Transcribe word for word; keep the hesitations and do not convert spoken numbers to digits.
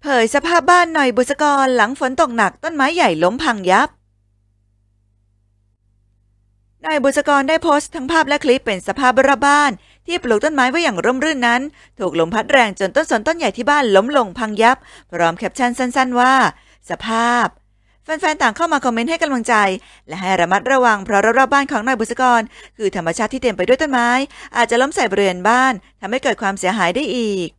ผยสภาพบ้านหน่อยบุษกรหลังฝนตกหนักต้นไม้ใหญ่ล้มพังยับนายบุษกรได้โพสต์ทั้งภาพและคลิปเป็นสภาพรอบบ้านที่ปลูกต้นไม้ไว้อย่างร่มรื่นนั้นถูกลมพัดแรงจนต้นสนต้นใหญ่ที่บ้านล้มลงพังยับพร้อมแคปชั่นสั้นๆว่าสภาพแฟนๆต่างเข้ามาคอมเมนต์ให้กำลังใจและให้ระมัดระวังเพราะรอบๆบ้านของนายบุษกรคือธรรมชาติที่เต็มไปด้วยต้นไม้อาจจะล้มใส่บริเวณบ้านทำให้เกิดความเสียหายได้อีก